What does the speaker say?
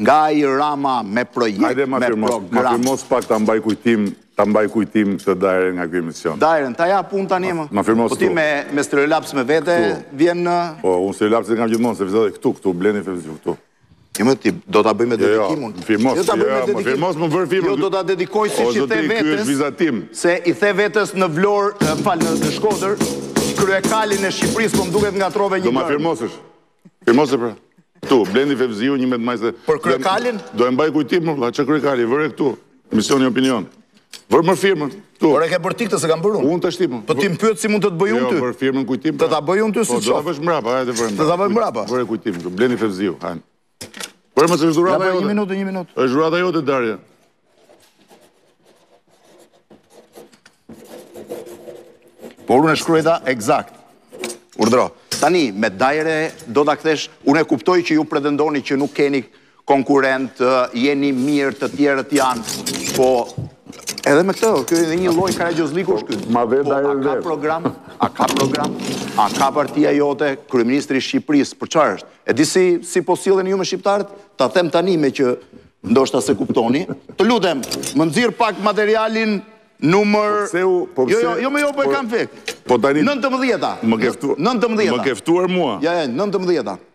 nga ai Rama me projekt, Hajde ma me firmos program. pak ta mbaj kujtim të dajrën nga ky emision. Dajrën, ta ja pun tani më. Ma firmos po ti me stereolaps me vete vjen në... Po, unë stereolaps e kam gjithmonë, se vizat këtu, Blendi Fevziu, këtu. Jo më ti, do ta bëj me dedikimun. Firmos më vërë firmën. Jo, do ta dedikoj si që the Ky është vetës, vizatim. se i the vetës në Vlorë, në Shkodër, kryekalin e Shqipërisë, po më duket nga trove një Do ma firmosësh. Firmosë pra. Këtu, Blendi Fevziu, 11 maj se... Për kryekalin? Do e mbaj kujtim, më, që kryekali, vërë këtu. Misioni opinion. Vërë më firmën, këtu. Por e ke për ti këtë se kam bërë unë. Unë të shtimë. Po ti më pyet si mund të të bëj unë ty? Jo, vërë firmën kujtim. Të ta bëj unë ty si qoftë. Do ta bësh mrapa, hajde vërë mrapa. Të ta bëj mrapa? Vërë kujtim, këtu, Blendi Fevziu, hajde. Vërë më se është dhurata jote. Një minutë. është dhurata jote, Darja. Por unë e shkruajta eksakt. Urdhro. Tani, me dajre, do ta kthesh, unë e kuptoj që ju pretendoni që nuk keni konkurent, jeni mirë, të tjerët janë, po edhe me këtë, kjo edhe një lloj karagjozliku është ky. Ma ve dajre a ka program? A ka partia jote, kryeministri i Shqipërisë, për çfarë është? E di si po sillen ju me shqiptarët? Ta them tani me që ndoshta se kuptoni. Të lutem, më nxirr pak materialin numër... Jo, me jo, po e kam fek. 19-a. 19. Më ke ftuar mua. Ja, 19-a.